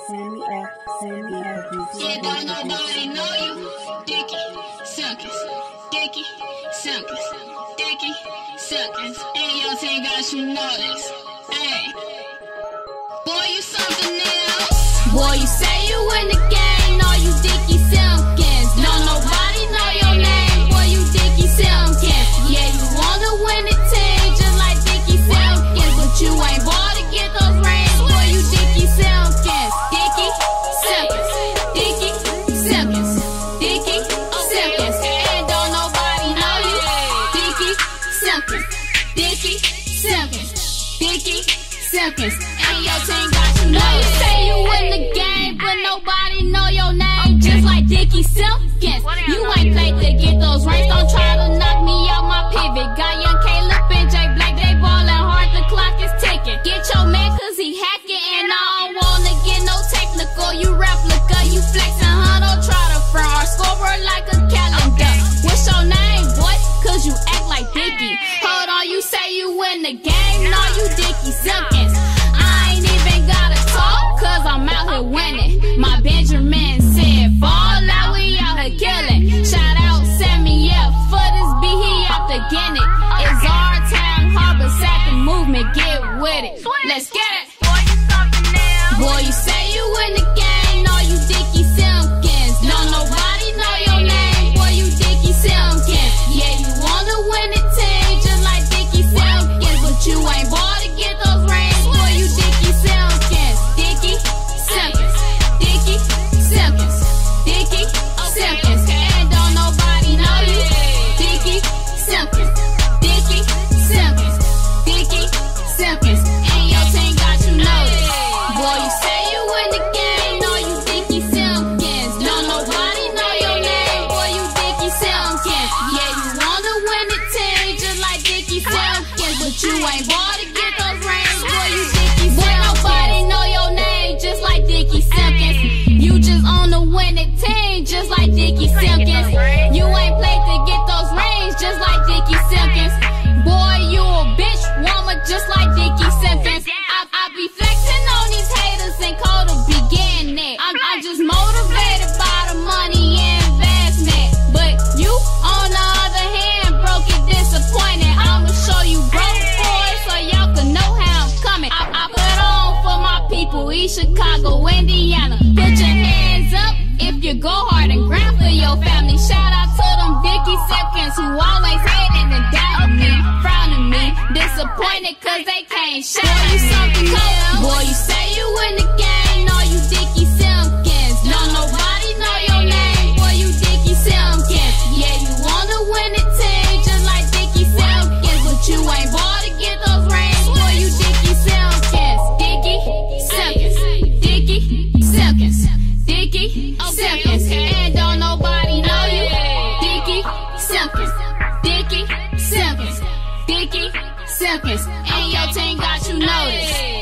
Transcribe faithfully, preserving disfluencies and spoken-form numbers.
Sammy F, Sammy F. Yeah, don't nobody know you. Dicky Simpkins, Dicky Simpkins, Dicky Simpkins. And your team got you know this. Hey, boy, you something else. Boy, you say you in the game, no, you Dicky Simpkins. No, nobody know your name, boy, you Dicky Simpkins. Yeah, you wanna win the team just like Dicky Simpkins, but you ain't bought to get those rings, boy, you Dicky Simpkins. Dicky Simpkins, Dicky Simpkins, Dicky Simpkins. And don't nobody know you. Dicky Simpkins, Dicky Simpkins, Dicky Simpkins. And your team got you know you say you in the game, but nobody know your name, just like Dicky Simpkins. You ain't played to get those rings, don't try to knock me out my pivot. Got young Caleb and Jay Black, they ballin' hard, the clock is ticking. Get your man cause he hacking, and I don't wanna get no technical. You replica, you flexin', huh? Don't try to front our scoreboard like a calendar. What's your name, boy? Cause you act like Dicky. Hold on, you say you in the game, no, you Dicky Simpkins. I ain't even gotta talk, cause I'm out here winning. My Benjamin said, ball out, we out here killing. Shout out Sammy F for this beat, he out to get it. It's our town, Harbor Sack the movement, get with it. Let's get it. Boy, you something else. Boy, you say you in the game, no, you Dicky Simpkins. No, nobody know your name, boy, you Dicky Simpkins. Yeah, you wanna win the team just like Dicky Simpkins, but you ain't bought to get those rings, boy, you Dicky Simpkins. Dicky Simpkins, Dicky Simpkins, Dicky Simpkins. And don't nobody know you. Dicky Simpkins, Dicky Simpkins, Dicky Simpkins. And your team got you noticed. Boy, you say you in the game, no, you Dicky Simpkins. Don't nobody know your name, boy, you Dicky Simpkins. Yeah, you wanna win the team just like Dicky Simpkins, but you ain't bought to get those rings, boy, you Dicky Simpkins. Boy, nobody know your name just like Dicky Simpkins. You just on the winning team just like Dicky Simpkins. You ain't played to get those rings just like Dicky Simpkins. Boy, you a bitch woman just like Dicky Simpkins. I, I be flexing on these haters and call to begin it. I'm, I'm just motivated by the money and investment. But you, on the other hand, broke and disappointed. I'ma show you broke boys so y'all can know how I'm coming. I, I put on for my people, East Chicago, Indiana. Put your hands up if you go hard and grind for your family. Shout out to them Dicky Simpkins who always hating and doubting me, frowning me, disappointed cause they can't shout. Boy, you something else. Boy, you say you in the game, no, you Dicky Simpkins. No, nobody know your name, boy, you Dicky Simpkins. Yeah, you wanna win the team just like Dicky Simpkins, but you ain't bought to get those rings, boy, you Dicky Simpkins. Dicky Simpkins, Dicky Simpkins, Dicky Simpkins. And don't nobody know you. Dicky Simpkins, Dicky Simpkins, Dicky Simpkins. And your team got you noticed.